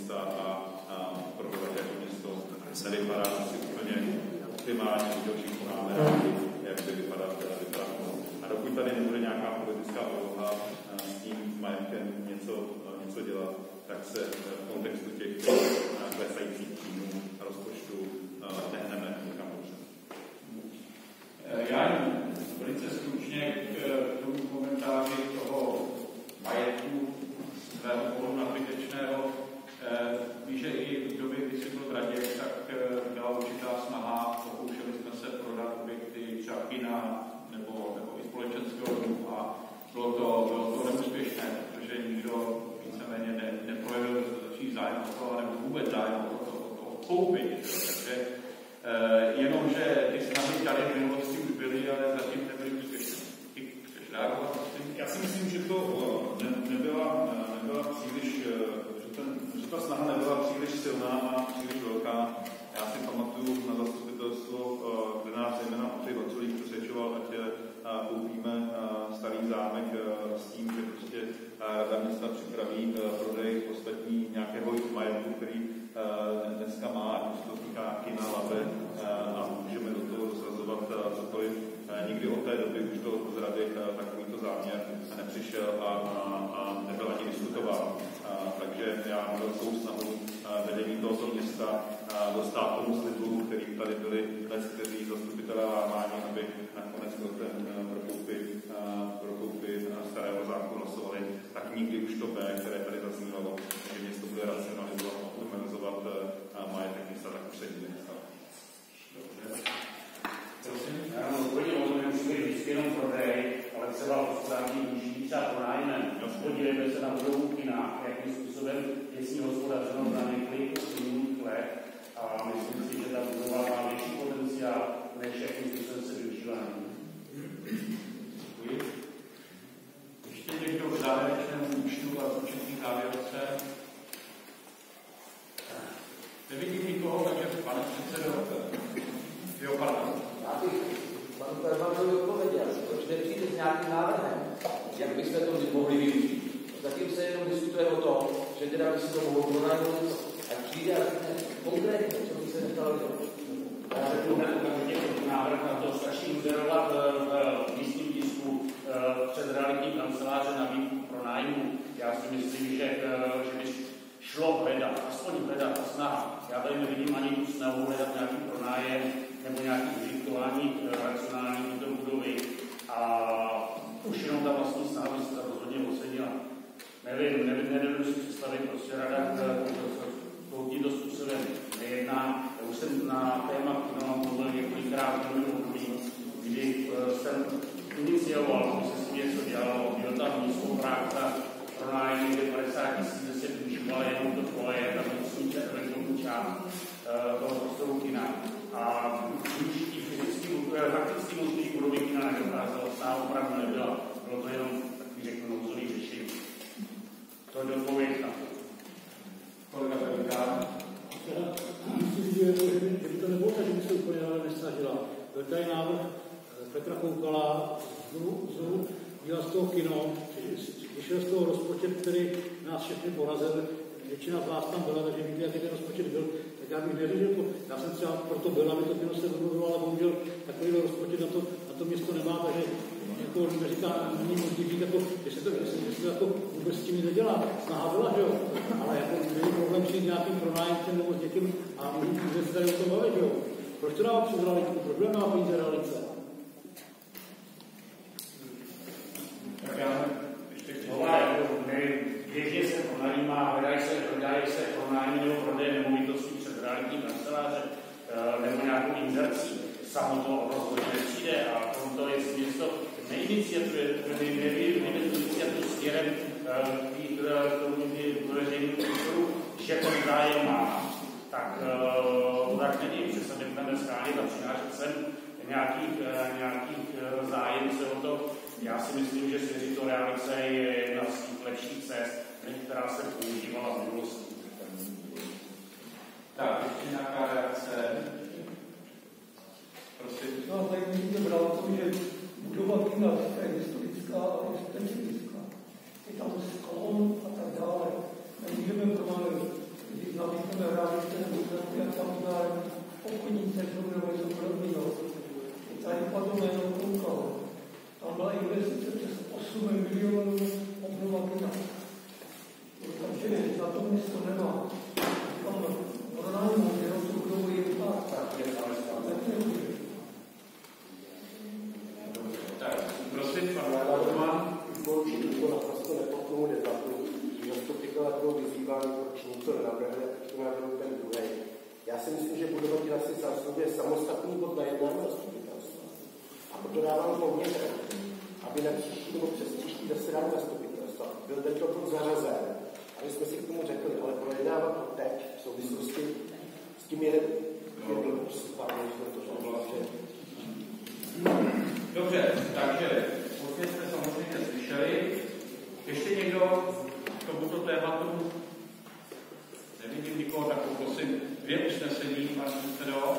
města a probovat jako město nevypadá asi úplně optimálně, že všichni máme rádi, jak by vypadat. A dokud tady nebude nějaká politická úloha s tím majetkem něco dělat, tak se v kontextu těch klesajících příjmů rozpočtu nehneme nikam dobře. Já jen velice stručně k tomu komentáři toho majetku svého polu nadbytečného. Víš, že i v době, kdy jsi byl v radě, tak byla určitá snaha, pokoušeli jsme se prodat objekty třeba kina nebo i společenského domu a bylo to neúspěšné, protože nikdo víceméně neprojevil dostatečný zájem o to, nebo vůbec zájem o to koupit. Takže jenomže ty snahy tady v minulosti už byly, ale zatím nebyly úspěšné. Chceš reagovat? Já si myslím, že to nebyla příliš, že ta snaha nebyla příliš silná a příliš velká. Já si pamatuju na zastupitelstvo, kde nás zejména Ondřej Vaculík přesvědčoval, ať koupíme starý zámek s tím, že prostě Rada města připraví prodej ostatní nějakého majetku, který dneska má, ať už to týká kina, labe a můžeme do toho zrazovat cokoliv. Nikdy od té doby už to z Rady takovýto záměr nepřišel a nebyl ani diskutován. Takže já mám velkou snahu vedení tohoto města dostat tomu slibu, který tady byli dnes, kteří zastupitelé lámání, aby nakonec pro ten prokoupy starého zámku hlasovali, tak nikdy už to B, které tady zaznívalo, že město bude racionalizovat a optimalizovat majetek města, tak už se nikdy nestalo. Já mám úplně rozumím, že vždycky jenom prodej, ale třeba hospodářní využití třeba pronájmem. Podívejme se na budovu kina, jakým způsobem je s ní hospodařeno na několik minulých let a myslím si, že ta budova má větší potenciál, než jakým způsobem se využívá. Děkuji. Ještě někdo v závěrečném účtu a určitý závěrce. Nevidím nikoho, takže pane předsedo, jo, pardon. Já bych panu Permanovi odpověděl, proč nepřijde s nějakým návrhem, jak byste to mohli využít. Zatím se jenom diskutuje o tom, že teda by si to mohlo pronajmout a přijde a řekne konkrétně, co by se nestalo dělat. Já řeknu návrh na to stačí uzerovat v místním tisku přes realitní kanceláře na výkup pronájmu. Já si myslím, že by šlo hledat, aspoň hledat a snaha. Já tady nevidím ani tu snahu hledat nějaký pronájem nebo nějaký užitkování racionální do budovy. A už jenom ta vlastní snaha by se rozhodně ocenila. Nedovedu si představit, prostě rada tímto způsobem nejedná. Já už jsem na téma mluvil několikrát v minulém období, kdy jsem inicioval, že se s tím něco dělalo, byl tam nízkoprávka pronájmu, kde 50 000 se využívala jenom to tvoje, ta vnitřní část toho prostoru kina. A využití faktický možný budovy kina nedokázalo, stále opravdu nebyla. Bylo to jenom takový, řeknu, nouzový řešení. To je odpověď na to. Kolega Pelikán. Myslím, že by to nebylo tak, že by se úplně nesnažila. Byl tady návrh Petra Koukala znovu dělat z toho kino, vyšel z toho rozpočet, který nás všechny porazil. Většina z vás tam byla, takže víte, jaký ten rozpočet byl. Tak já bych neřešil to. Já jsem třeba proto byl, aby to kino se domluvilo, ale bohužel takový rozpočet na to město nemá, takže jako neříká, není možný říct, jako, že se to jako vůbec s tím nic nedělá. Snaha byla, že jo? Ale jako není problém přijít nějakým pronájemcem nebo s někým a můžeme se tady o tom bavit, že jo? Proč to dává přes realitku? Proč dává peníze realice? Tak já běžně se pronajímá, hledají se pronájmy nebo prodej nemovitostí před realitní kanceláře nebo nějakou inzercí. Samo to rozhodně nepřijde a to je město neiniciatuje směrem k tomu veřejnému prostoru, že to zájem má. Tak není, že se nebudeme schánět a přinášet sem nějakých zájemců o to. Já si myslím, že svěřit to realice je jedna z těch lepších cest, která se používala v minulosti. Tak, ještě nějaká reakce? Prosím. No, tak můžete brát to, že budova kina je historická a je specifická. Je tam sklon a tak dále. Nemůžeme pronájet investice přes 8 milionů obnova kina. Takže na to město nemá. Tam pronájmu jenom soukromý impact. Tak, prosím, pan Roman. Ukončit tuto naprosto neplatnou debatu, že zastupitelé budou vyzýváni, proč něco nenavrhne, proč to navrhne ten druhý. Já si myslím, že Budovatina si zasluhuje samostatný bod na jednání zastupitelstva. A proto dávám poměr, aby na příští nebo přes příští zasedání zastupitelstva byl tento bod zařazen. A my jsme si k tomu řekli, ale projednávat to teď v souvislosti s tím jeden Dobře, takže opět jste samozřejmě slyšeli. Ještě někdo k tomuto tématu? Nevidím nikoho, tak poprosím 2 usnesení, pan předsedo.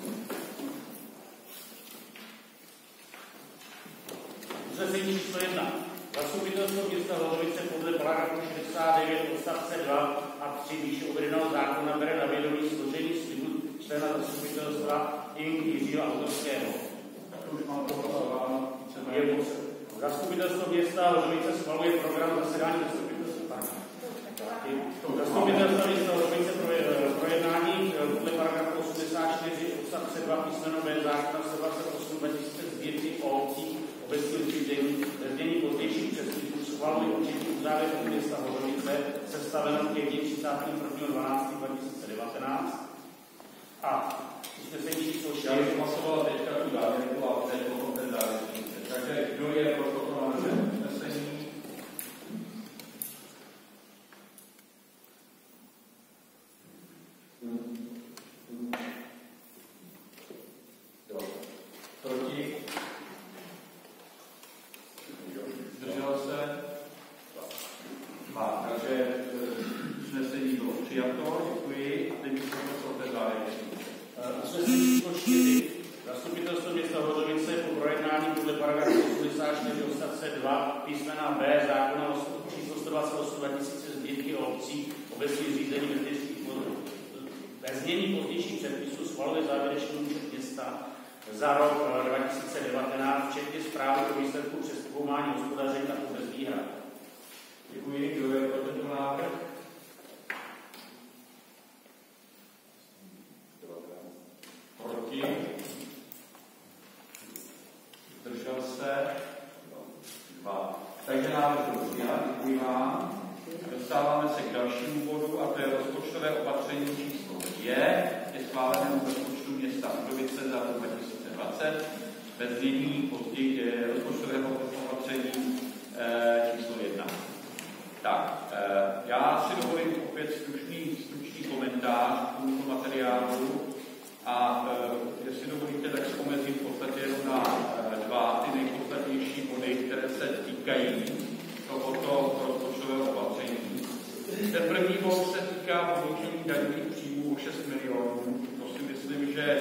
Usnesení číslo 1. Zastupitelstvo města Hodovice podle paragrafu 69 odstavce 2 a 3 výše uvedeného zákona bere na vědomí složení slibu člena zastupitelstva Ing. Jiřího Autorského. Tak to už mám pohlasováno. Zastupitelstvo města Hodovice schvaluje program zasedání zastupitelstva. Zastupitelstvo města Hodovice projednání podle paragrafu 84 odstavce 2 písmeno B zákona 128/2000 sbírky o obcích obecního řízení ve znění pozdějších předpisů schvaluje účetní uzávěrku města Hodovice sestavenou ke dni 31.12.2019 a usnesení číslo 4. Já bych hlasoval teďka tu závěrku a teď potom ten závěrku. Takže kdo je pro toto návrh usnesení? Proti? Zdržel se? 2. Takže usnesení bylo přijato. Děkuji. A teď bych poprosil ten závěrečný. Usnesení číslo 4. Zastupitelstvo města Hodovice po projednání podle paragrafu 84 odstavce 2 písmena B zákona číslo 128/2000 sbírky o obcích obecních řízení městských fondů. Ve znění pozdějších předpisů schvaluje závěrečný účet města za rok 2019, včetně zprávy o výsledku přezkoumání hospodaření a bez výhrad. Děkuji. Kdo je pro tento návrh? Proti? Zdržel se? 2. Takže návrh byl přijat. Děkuji vám. Dostáváme se k dalšímu bodu a to je rozpočtové opatření číslo 2 ke schválenému rozpočtu města Budovice za rok 2020 ve znění rozpočtového opatření číslo 1. Tak, já si dovolím opět stručný komentář k tomuto materiálu a jestli dovolíte, tak se omezím v podstatě jenom na 2 ty nejpodstatnější body, které se týkají tohoto rozpočtového opatření. Ten první bod se týká povýšení daňových příjmů o 6 milionů. To si myslím, že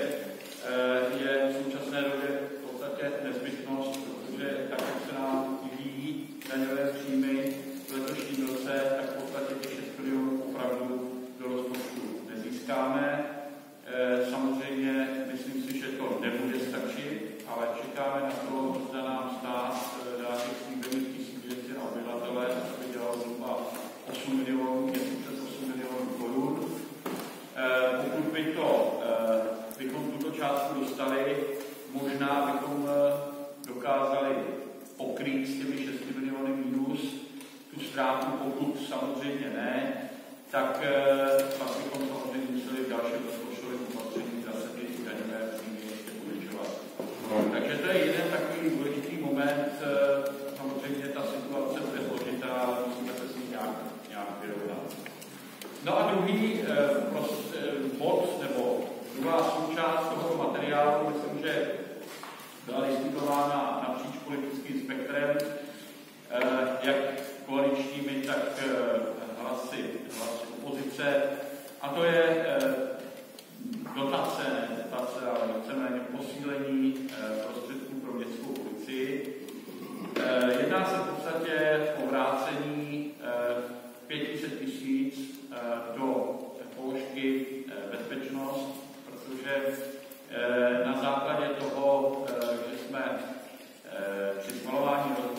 je v současné době v podstatě nezbytnost, protože tak, jak se nám vyvíjí daňové příjmy v letošním roce, tak v podstatě těch 6 milionů opravdu do rozpočtu nezískáme. Samozřejmě myslím si, že to nebude stačit, ale čekáme na to, zda nám stát dá těch slíbených 1200 na obyvatele, aby dělal zhruba 8 milionů, něco přes 8 milionů korun. Pokud bychom tuto částku dostali, možná bychom dokázali pokrýt s těmi 6 miliony minus tu ztrátu, pokud samozřejmě ne, tak pak bychom samozřejmě museli v dalším rozpočtovém opatření zase ty daňové příjmy ještě povětšovat. Takže to je jeden takový důležitý moment. Samozřejmě ta situace bude složitá, ale musíme se s ní nějak vyrovnat. No a druhý bod, nebo druhá součást toho materiálu, myslím, že byla diskutována napříč politickým spektrem, jak koaličními, tak hlasy opozice, a to je dotace, ale víceméně posílení prostředků pro městskou policii. Jedná se v podstatě o vrácení 500 000 do položky bezpečnost, protože na základě toho, že jsme při schvalování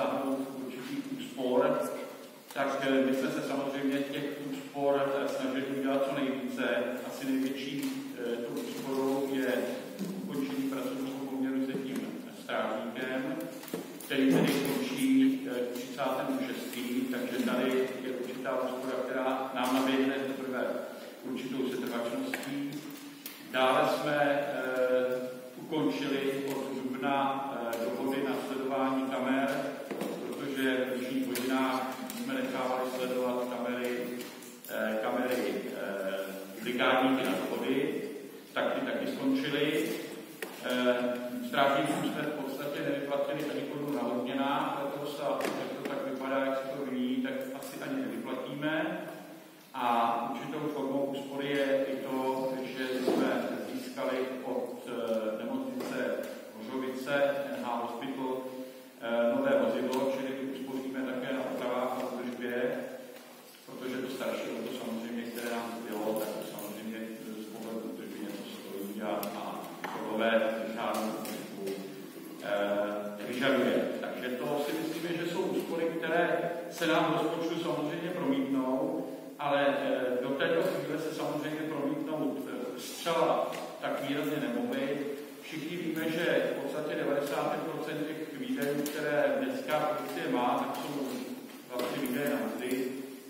dosáhnout určitý úspor, tak my jsme se samozřejmě těch úspor snažili udělat co nejvíce. Asi největší tou úsporou je ukončení pracovního poměru s jedním strážníkem, který tedy končí 36. Takže tady je určitá úspora, která nám naběhne teprve určitou setrvačností. Dále jsme ukončili od dubna dohody na sledování kamer, protože v nočních hodinách jsme nechávali sledovat kamery brigádníky na dohody, tak ty taky skončily. Strážníkům jsme v podstatě nevyplatili ani korunu na odměnách, letos a jak to tak vypadá, jak se to vyvíjí, tak asi ani nevyplatíme. A určitou formou úspory je i to, že jsme získali od nemocnice Hořovice, NH Hospital, nové vozidlo, čili uspoříme také na opravách a údržbě, protože to starší auto samozřejmě, které nám zbylo, tak to samozřejmě z pohledu údržby něco stojí a kolové žádnou údržbu nevyžaduje. Takže to si myslíme, že jsou úspory, které se nám v rozpočtu samozřejmě promítnou, ale do této chvíle se samozřejmě promítnout zcela tak výrazně nemohly. Všichni víme, že v podstatě 95% těch výdajů, které dneska policie má, tak jsou vlastně výdaje na mzdy.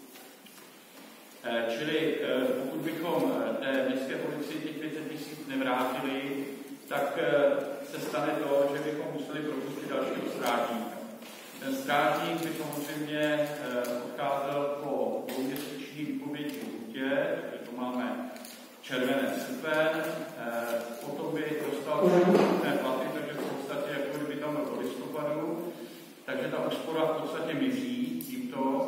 Čili pokud bychom té městské policii těch 500 000 nevrátili, tak se stane to, že bychom museli propustit dalšího strážníka. Ten strážník by samozřejmě odcházel po dvouměsíční výpovědní lhůtě, takže to máme červený srpen, potom by dostal určité platy, takže v podstatě jako kdyby tam byl do listopadu, takže ta úspora v podstatě mizí tímto.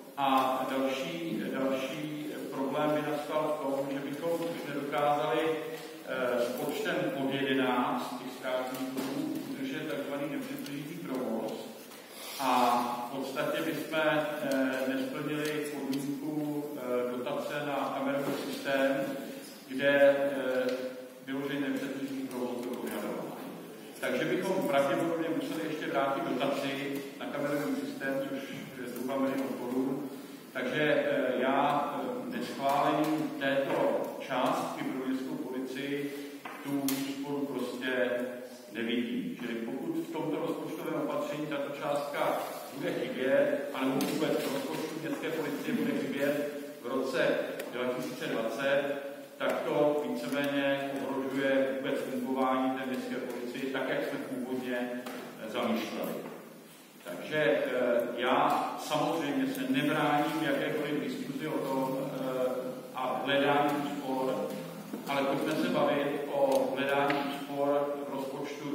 A další problém by nastal v tom, že bychom už nedokázali s počtem pod 11 těch strážníků udržet takzvaný nepřetržitý provoz a v podstatě bychom nesplnili podmínku dotace na kamerový systém, kde vyložený nepřetržitý provoz byl požadován. Takže bychom pravděpodobně museli ještě vrátit dotaci na kamerový systém, což je zhruba 1 000 000 korun. Takže já neschválením této částky pro městskou policii tu úsporu prostě nevidím. Čili pokud v tomto rozpočtovém opatření tato částka bude chybět, anebo vůbec v rozpočtu městské policie bude chybět v roce 2020, tak to víceméně ohrožuje vůbec fungování té městské policie, tak jak jsme původně zamýšleli. Takže já samozřejmě se nebráním jakékoliv diskuzi o tom a hledání úspor, ale pojďme se bavit o hledání úspor v rozpočtu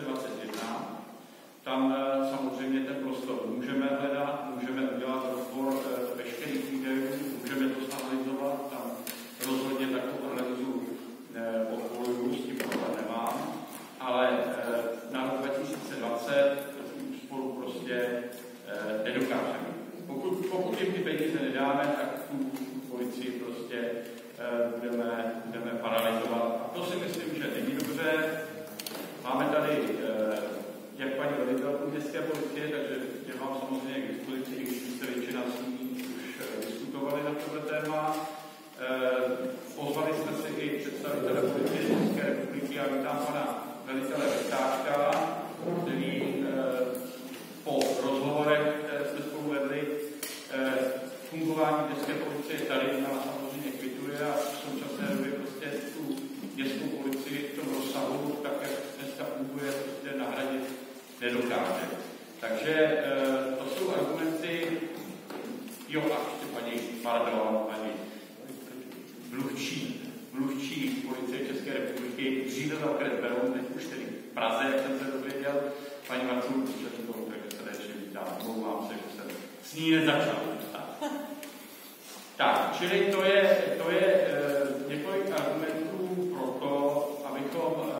2021. Tam samozřejmě ten prostor můžeme hledat, můžeme udělat rozbor veškerých výdajů, můžeme to zanalyzovat, tam rozhodně takovou analýzu podporuju, s tím problém nemám, ale na rok 2020 úsporu prostě nedokážeme. Pokud jim ty peníze nedáme, tak tu policii prostě budeme paralyzovat. A to si myslím, že není dobře. Máme tady jak paní velitelku městské policie, takže je vám samozřejmě k dispozici, když jste většina z ní už diskutovali na tohle téma. Pozvali jsme si i představitele policie České republiky a vítám pana velitele Vytáčka, který po rozhovorech, které jsme spolu vedli, fungování městské policie tady nás samozřejmě kvituje a v současné době prostě tu městskou policii v tom rozsahu, tak jak dneska funguje, prostě nahradit nedokáže. Takže to jsou argumenty, jo a ještě paní mluvčí policie České republiky, dříve za okres Beroun, teď už tedy v Praze, jak jsem se dozvěděl, paní Marcelu Kučetkovou, takže srdečně vítám, omlouvám se, že jsem s ní nezačal. Tak, čili to je